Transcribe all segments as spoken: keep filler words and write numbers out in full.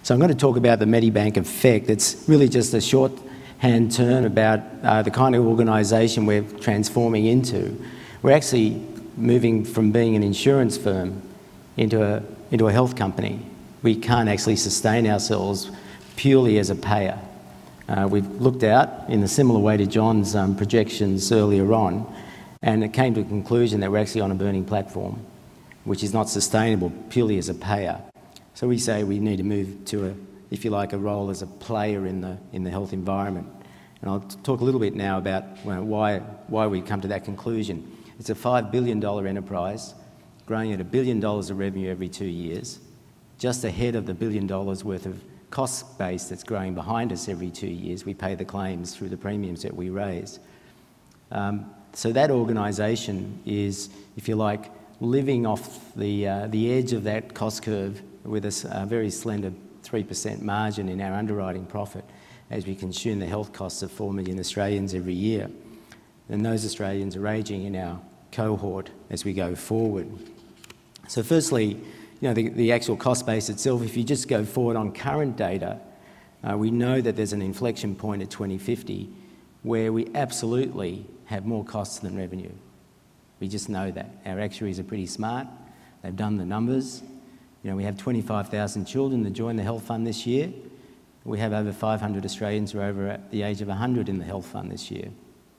So I'm going to talk about the Medibank Effect. It's really just a shorthand term about uh, the kind of organisation we're transforming into. We're actually moving from being an insurance firm into a, into a health company. We can't actually sustain ourselves purely as a payer. Uh, we've looked out in a similar way to John's um, projections earlier on, and it came to a conclusion that we're actually on a burning platform, which is not sustainable purely as a payer. So we say we need to move to a, if you like, a role as a player in the in the health environment. And I'll talk a little bit now about well, why why we come to that conclusion. It's a five billion dollar enterprise, growing at a billion dollars of revenue every two years, just ahead of the billion dollars worth of cost base that's growing behind us every two years. We pay the claims through the premiums that we raise. Um, so that organisation is, if you like, living off the, uh, the edge of that cost curve with a uh, very slender three percent margin in our underwriting profit as we consume the health costs of four million Australians every year. And those Australians are ageing in our cohort as we go forward. So firstly, you know, the, the actual cost base itself, if you just go forward on current data, uh, we know that there's an inflection point at twenty fifty where we absolutely have more costs than revenue. We just know that. Our actuaries are pretty smart. They've done the numbers. You know, we have twenty-five thousand children that join the health fund this year. We have over five hundred Australians who are over at the age of one hundred in the health fund this year.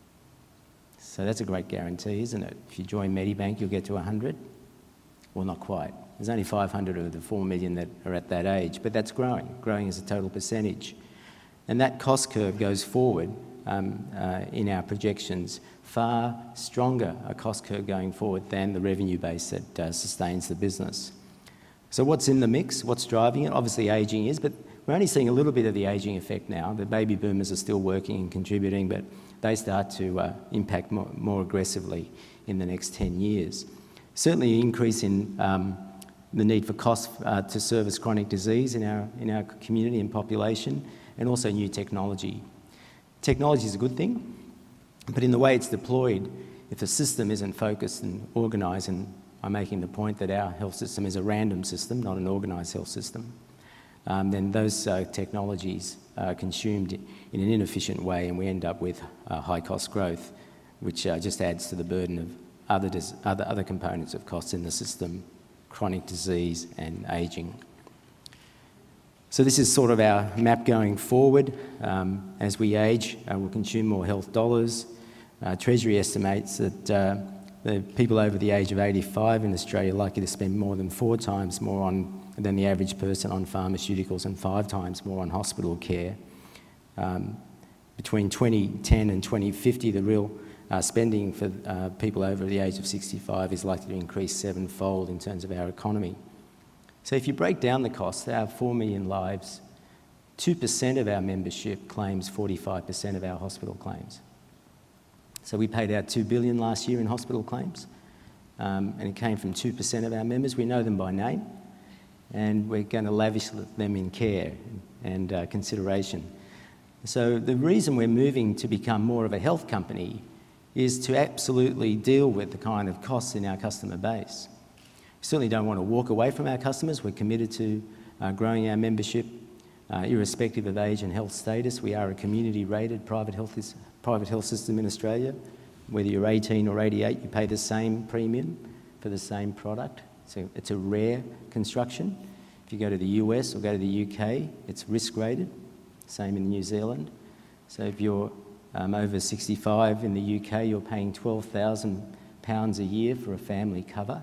So that's a great guarantee, isn't it? If you join Medibank, you'll get to one hundred. Well, not quite. There's only five hundred of the four million that are at that age, but that's growing, growing as a total percentage. And that cost curve goes forward um, uh, in our projections, far stronger a cost curve going forward than the revenue base that uh, sustains the business. So what's in the mix? What's driving it? Obviously ageing is, but we're only seeing a little bit of the ageing effect now. The baby boomers are still working and contributing, but they start to uh, impact more, more aggressively in the next ten years. Certainly an increase in um, the need for costs uh, to service chronic disease in our, in our community and population, and also new technology. Technology is a good thing, but in the way it's deployed, if the system isn't focused and organised, and I'm making the point that our health system is a random system, not an organised health system, um, then those uh, technologies are consumed in an inefficient way, and we end up with uh, high cost growth, which uh, just adds to the burden of other, other, other components of costs in the system, chronic disease and ageing. So this is sort of our map going forward. Um, as we age, uh, we'll consume more health dollars. Uh, Treasury estimates that uh, the people over the age of eighty-five in Australia are likely to spend more than four times more on, than the average person on pharmaceuticals, and five times more on hospital care. Um, between twenty ten and twenty fifty, the real uh, spending for uh, people over the age of sixty-five is likely to increase sevenfold in terms of our economy. So if you break down the costs, our four million lives, two percent of our membership claims forty-five percent of our hospital claims. So we paid out two billion dollars last year in hospital claims, um, and it came from two percent of our members. We know them by name, and we're going to lavish them in care and uh, consideration. So the reason we're moving to become more of a health company is to absolutely deal with the kind of costs in our customer base. We certainly don't want to walk away from our customers. We're committed to uh, growing our membership, uh, irrespective of age and health status. We are a community-rated private health, private health system in Australia. Whether you're eighteen or eighty-eight, you pay the same premium for the same product. So it's a rare construction. If you go to the U S or go to the U K, it's risk-rated. Same in New Zealand. So if you're um, over sixty-five in the U K, you're paying twelve thousand pounds a year for a family cover.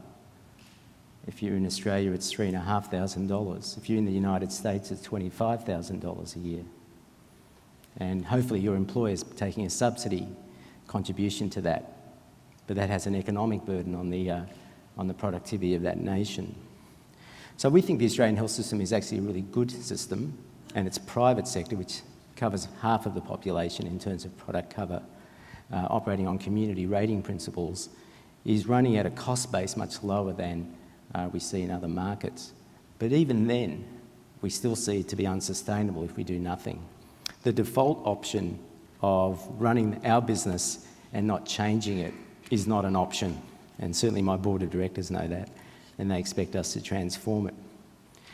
If you're in Australia, it's three thousand five hundred dollars. If you're in the United States, it's twenty-five thousand dollars a year. And hopefully your employer's taking a subsidy contribution to that. But that has an economic burden on the, uh, on the productivity of that nation. So we think the Australian health system is actually a really good system, and its private sector, which covers half of the population in terms of product cover, uh, operating on community rating principles, is running at a cost base much lower than uh, we see in other markets. But even then, we still see it to be unsustainable if we do nothing. The default option of running our business and not changing it is not an option, and certainly my board of directors know that, and they expect us to transform it.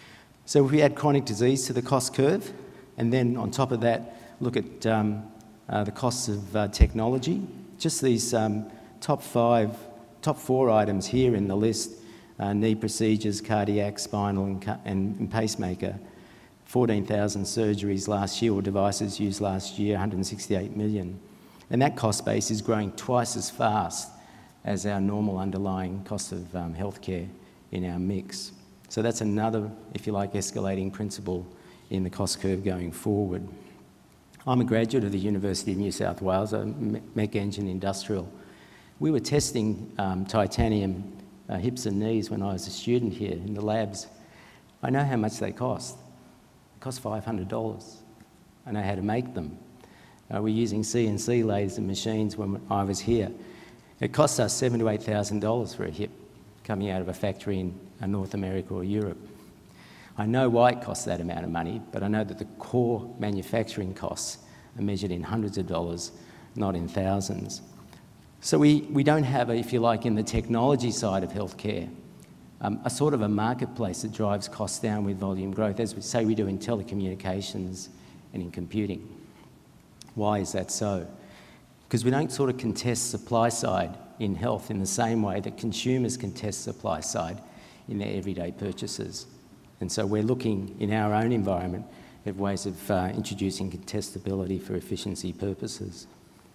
So if we add chronic disease to the cost curve, and then on top of that, look at um, uh, the costs of uh, technology, just these um, top five, top four items here in the list, uh, knee procedures, cardiac, spinal and, and, and pacemaker, fourteen thousand surgeries last year, or devices used last year, one hundred sixty-eight million. And that cost base is growing twice as fast as our normal underlying cost of um, healthcare in our mix. So that's another, if you like, escalating principle in the cost curve going forward. I'm a graduate of the University of New South Wales, a mech engine industrial. We were testing um, titanium uh, hips and knees when I was a student here in the labs. I know how much they cost. They cost five hundred dollars. I know how to make them. Uh, we're using C N C lathes and machines when I was here. It costs us seven thousand to eight thousand dollars for a hip coming out of a factory in uh, North America or Europe. I know why it costs that amount of money, but I know that the core manufacturing costs are measured in hundreds of dollars, not in thousands. So we, we don't have, a, if you like, in the technology side of healthcare, um, a sort of a marketplace that drives costs down with volume growth, as we say we do in telecommunications and in computing. Why is that so? Because we don't sort of contest supply side in health in the same way that consumers contest supply side in their everyday purchases. And so we're looking in our own environment at ways of uh, introducing contestability for efficiency purposes.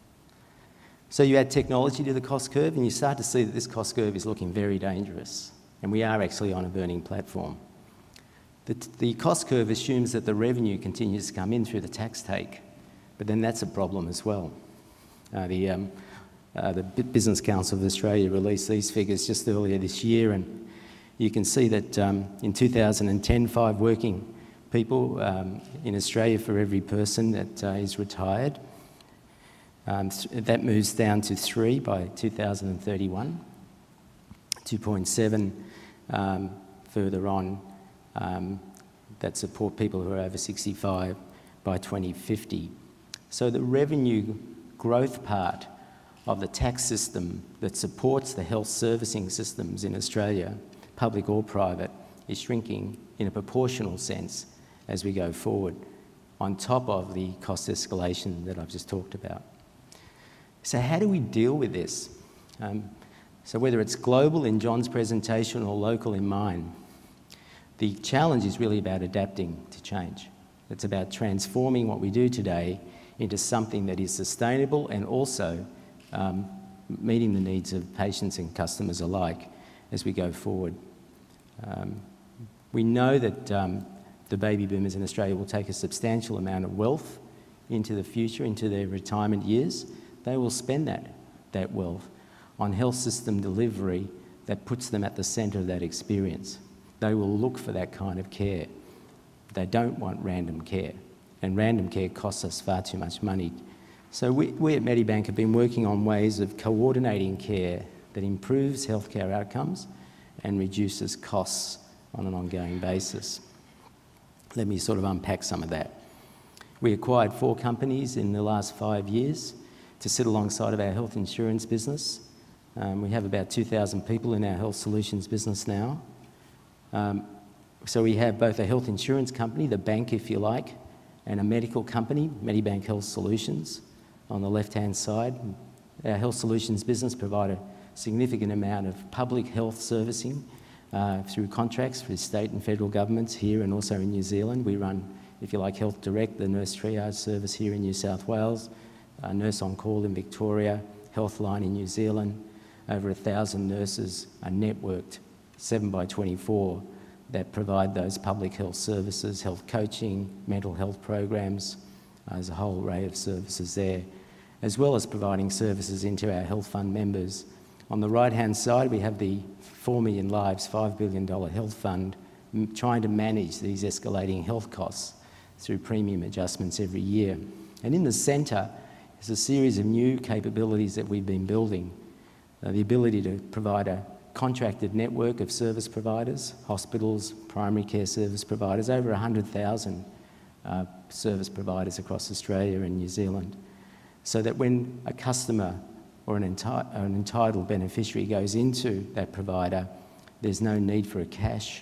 So you add technology to the cost curve and you start to see that this cost curve is looking very dangerous, and we are actually on a burning platform. The, the cost curve assumes that the revenue continues to come in through the tax take, but then that's a problem as well. Uh, the, um, uh, the Business Council of Australia released these figures just earlier this year, and you can see that um, in two thousand ten, five working people um, in Australia for every person that uh, is retired. Um, that moves down to three by two thousand thirty-one, two point seven um, further on um, that support people who are over sixty-five by twenty fifty. So the revenue growth part of the tax system that supports the health servicing systems in Australia, public or private, is shrinking in a proportional sense as we go forward, on top of the cost escalation that I've just talked about. So how do we deal with this? Um, so whether it's global in John's presentation or local in mine, the challenge is really about adapting to change. It's about transforming what we do today into something that is sustainable and also um, meeting the needs of patients and customers alike as we go forward. Um, we know that um, the baby boomers in Australia will take a substantial amount of wealth into the future, into their retirement years. They will spend that, that wealth on health system delivery that puts them at the centre of that experience. They will look for that kind of care. They don't want random care, and random care costs us far too much money. So we, we at Medibank have been working on ways of coordinating care that improves healthcare outcomes and reduces costs on an ongoing basis. Let me sort of unpack some of that. We acquired four companies in the last five years to sit alongside of our health insurance business. Um, we have about two thousand people in our health solutions business now. Um, so we have both a health insurance company, the bank if you like, and a medical company, Medibank Health Solutions, on the left-hand side. Our health solutions business provide a significant amount of public health servicing uh, through contracts with state and federal governments here and also in New Zealand. We run, if you like, Health Direct, the nurse triage service here in New South Wales, uh, Nurse on Call in Victoria, Healthline in New Zealand. Over a thousand nurses are networked, seven by twenty-four, that provide those public health services, health coaching, mental health programs. Uh, there's a whole array of services there, as well as providing services into our health fund members. On the right-hand side, we have the four million lives, five billion dollars health fund, m trying to manage these escalating health costs through premium adjustments every year. And in the centre is a series of new capabilities that we've been building. Uh, the ability to provide a contracted network of service providers, hospitals, primary care service providers, over one hundred thousand uh, service providers across Australia and New Zealand, so that when a customer or an, enti an entitled beneficiary goes into that provider, there's no need for a cash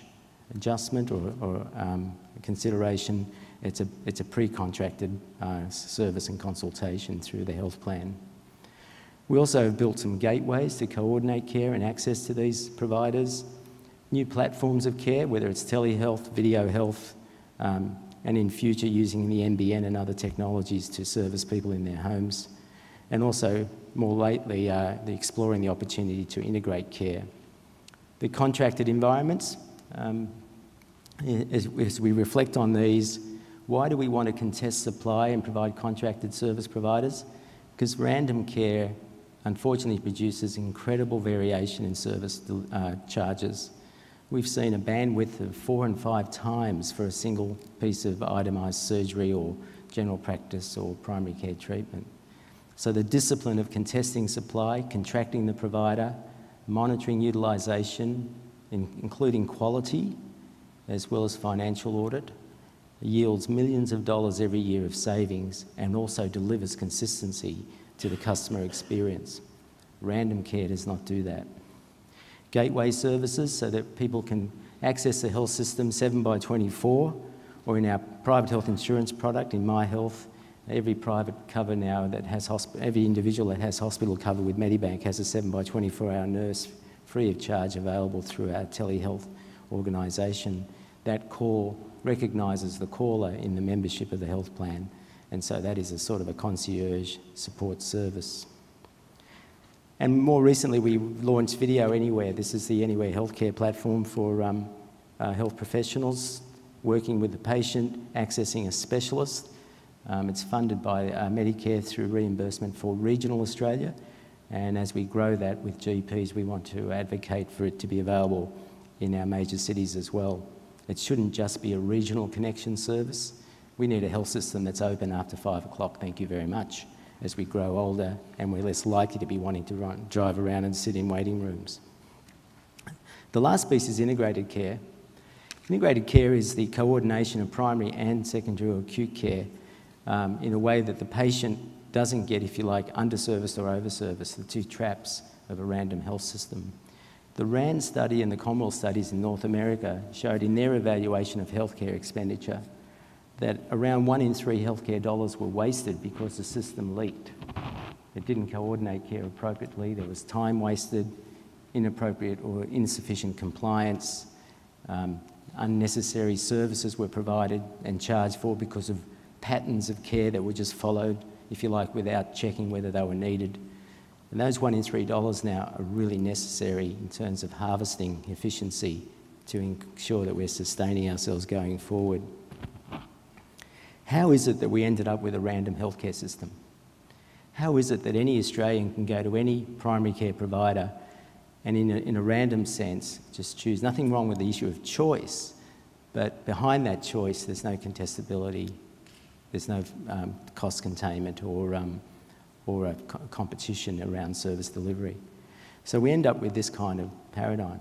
adjustment or, or um, consideration. It's a, it's a pre-contracted uh, service and consultation through the health plan. We also have built some gateways to coordinate care and access to these providers, new platforms of care, whether it's telehealth, video health, um, and in future using the N B N and other technologies to service people in their homes. And also, more lately, uh, the exploring the opportunity to integrate care. The contracted environments, um, as, as we reflect on these, why do we want to contest supply and provide contracted service providers? Because random care unfortunately produces incredible variation in service uh, charges. We've seen a bandwidth of four and five times for a single piece of itemised surgery or general practice or primary care treatment. So the discipline of contesting supply, contracting the provider, monitoring utilisation, in, including quality, as well as financial audit, yields millions of dollars every year of savings and also delivers consistency to the customer experience. Random care does not do that. Gateway services so that people can access the health system seven by twenty-four, or in our private health insurance product, in My Health, every private cover now that has, hosp- every individual that has hospital cover with Medibank has a seven by twenty-four hour nurse free of charge available through our telehealth organisation. That call recognises the caller in the membership of the health plan, and so that is a sort of a concierge support service. And more recently, we launched Video Anywhere. This is the Anywhere healthcare platform for um, uh, health professionals working with the patient, accessing a specialist. Um, it's funded by uh, Medicare through reimbursement for regional Australia. And as we grow that with G Ps, we want to advocate for it to be available in our major cities as well. It shouldn't just be a regional connection service. We need a health system that's open after five o'clock, thank you very much, as we grow older and we're less likely to be wanting to run, drive around and sit in waiting rooms. The last piece is integrated care. Integrated care is the coordination of primary and secondary or acute care um, in a way that the patient doesn't get, if you like, underserviced or overserviced, the two traps of a random health system. The RAND study and the Commonwealth studies in North America showed in their evaluation of healthcare expenditure that around one in three healthcare dollars were wasted because the system leaked. It didn't coordinate care appropriately, there was time wasted, inappropriate or insufficient compliance, um, unnecessary services were provided and charged for because of patterns of care that were just followed, if you like, without checking whether they were needed. And those one in three dollars now are really necessary in terms of harvesting efficiency to ensure that we're sustaining ourselves going forward. How is it that we ended up with a random healthcare system? How is it that any Australian can go to any primary care provider and in a, in a random sense just choose? Nothing wrong with the issue of choice, but behind that choice there's no contestability, there's no um, cost containment or, um, or a co- competition around service delivery. So we end up with this kind of paradigm.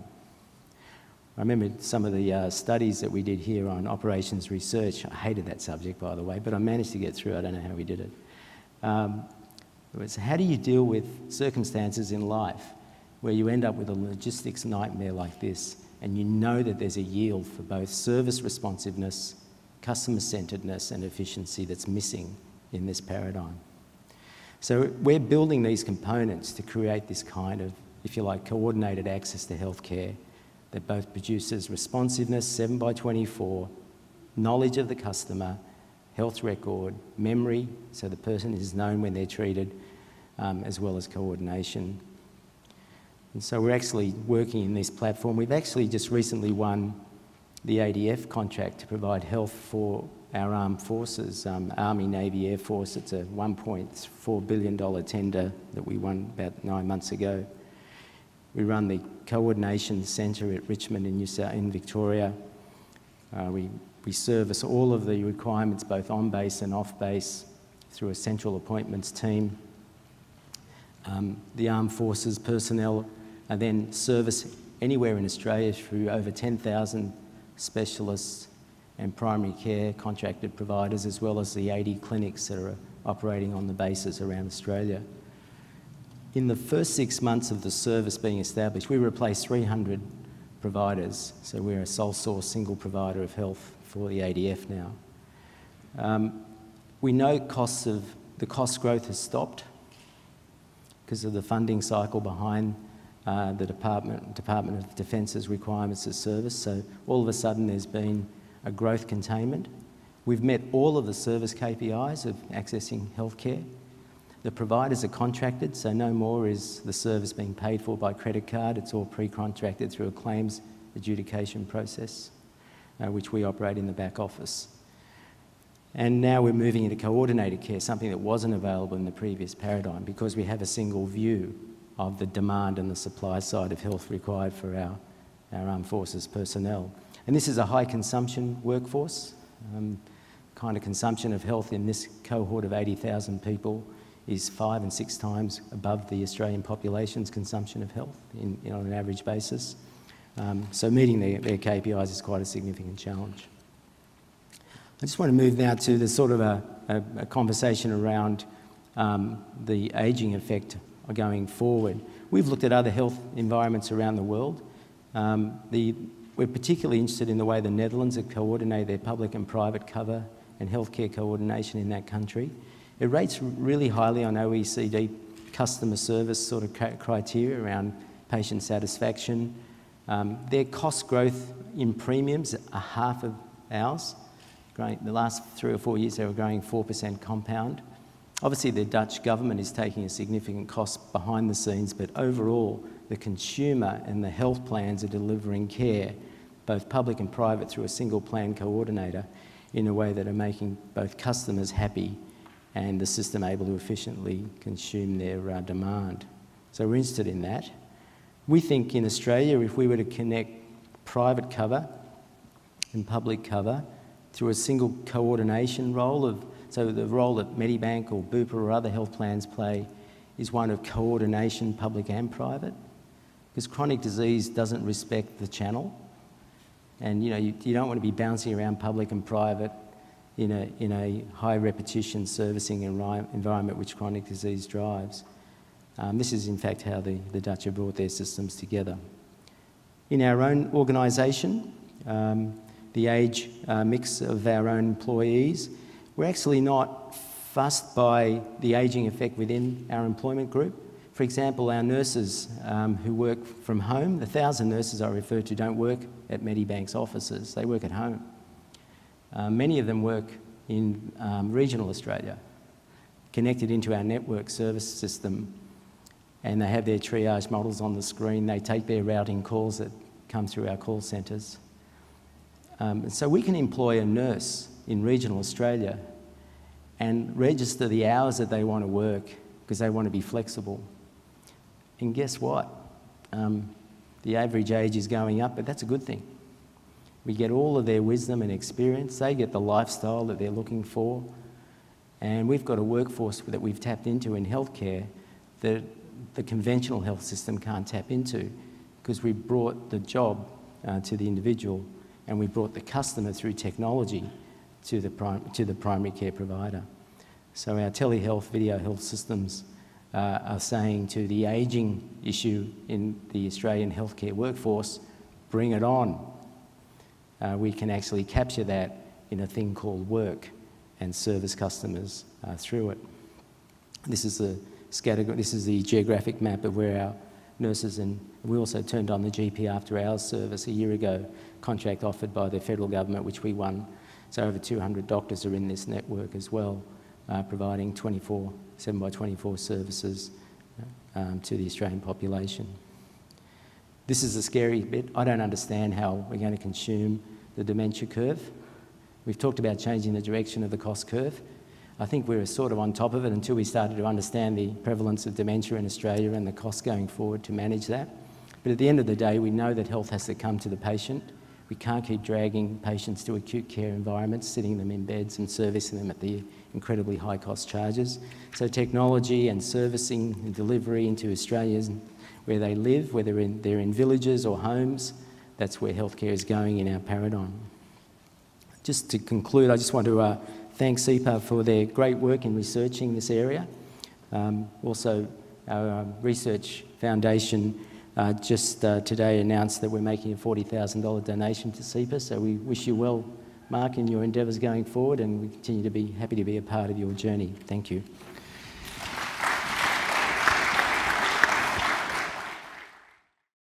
I remember some of the uh, studies that we did here on operations research. I hated that subject, by the way, but I managed to get through. I don't know how we did it. Um, it was, how do you deal with circumstances in life where you end up with a logistics nightmare like this and you know that there's a yield for both service responsiveness, customer-centeredness and efficiency that's missing in this paradigm? So we're building these components to create this kind of, if you like, coordinated access to healthcare that both produces responsiveness, seven by twenty-four, knowledge of the customer, health record, memory, so the person is known when they're treated, um, as well as coordination. And so we're actually working in this platform. We've actually just recently won the A D F contract to provide health for our armed forces, um, Army, Navy, Air Force. It's a one point four billion dollars tender that we won about nine months ago. We run the coordination centre at Richmond in, New South, in Victoria. Uh, we, we service all of the requirements both on base and off base through a central appointments team. Um, the armed forces personnel are then serviced anywhere in Australia through over ten thousand specialists and primary care contracted providers, as well as the eighty clinics that are operating on the bases around Australia. In the first six months of the service being established, we replaced three hundred providers. So we're a sole source single provider of health for the A D F now. Um, we know costs of, the cost growth has stopped because of the funding cycle behind uh, the Department, Department of Defence's requirements of service. So all of a sudden there's been a growth containment. We've met all of the service K P Is of accessing healthcare. The providers are contracted, so no more is the service being paid for by credit card. It's all pre-contracted through a claims adjudication process, uh, which we operate in the back office. And now we're moving into coordinated care, something that wasn't available in the previous paradigm, because we have a single view of the demand and the supply side of health required for our, our armed forces personnel. And this is a high consumption workforce. Um, kind of consumption of health in this cohort of eighty thousand people is five and six times above the Australian population's consumption of health in, in, on an average basis. Um, so meeting their, their K P Is is quite a significant challenge. I just want to move now to the sort of a, a, a conversation around um, the ageing effect going forward. We've looked at other health environments around the world. Um, the, we're particularly interested in the way the Netherlands have coordinated their public and private cover and healthcare coordination in that country. It rates really highly on O E C D customer service sort of criteria around patient satisfaction. Um, their cost growth in premiums are half of ours. Growing, the last three or four years they were growing four percent compound. Obviously the Dutch government is taking a significant cost behind the scenes, but overall the consumer and the health plans are delivering care, both public and private, through a single plan coordinator in a way that are making both customers happy and the system able to efficiently consume their uh, demand. So we're interested in that. We think in Australia, if we were to connect private cover and public cover through a single coordination role of, so the role that Medibank or Bupa or other health plans play is one of coordination, public and private, because chronic disease doesn't respect the channel. And you know, you, you don't want to be bouncing around public and private in a, in a high repetition servicing environment which chronic disease drives. Um, this is in fact how the, the Dutch have brought their systems together. In our own organisation, um, the age uh, mix of our own employees, we're actually not fussed by the ageing effect within our employment group. For example, our nurses um, who work from home, the thousand nurses I refer to don't work at Medibank's offices, they work at home. Uh, many of them work in um, regional Australia, connected into our network service system, and they have their triage models on the screen. They take their routing calls that come through our call centres. Um, and so we can employ a nurse in regional Australia and register the hours that they want to work because they want to be flexible. And guess what? Um, the average age is going up, but that's a good thing. We get all of their wisdom and experience. They get the lifestyle that they're looking for. And we've got a workforce that we've tapped into in healthcare that the conventional health system can't tap into, because we brought the job uh, to the individual and we brought the customer through technology to the, prim to the primary care provider. So our telehealth video health systems uh, are saying to the ageing issue in the Australian healthcare workforce, bring it on. Uh, we can actually capture that in a thing called work and service customers uh, through it. This is the scatter, this is the geographic map of where our nurses, and we also turned on the G P after hours service a year ago, contract offered by the federal government, which we won. So over two hundred doctors are in this network as well, uh, providing twenty-four, seven by twenty-four services um, to the Australian population. This is the scary bit. I don't understand how we're going to consume the dementia curve. We've talked about changing the direction of the cost curve. I think we were sort of on top of it until we started to understand the prevalence of dementia in Australia and the costs going forward to manage that. But at the end of the day, we know that health has to come to the patient. We can't keep dragging patients to acute care environments, sitting them in beds and servicing them at the incredibly high cost charges. So technology and servicing and delivery into Australia's where they live, whether in, they're in villages or homes, that's where healthcare is going in our paradigm. Just to conclude, I just want to uh, thank CEPAR for their great work in researching this area. Um, also, our um, research foundation uh, just uh, today announced that we're making a forty thousand dollars donation to CEPAR, so we wish you well, Mark, in your endeavours going forward, and we continue to be happy to be a part of your journey. Thank you.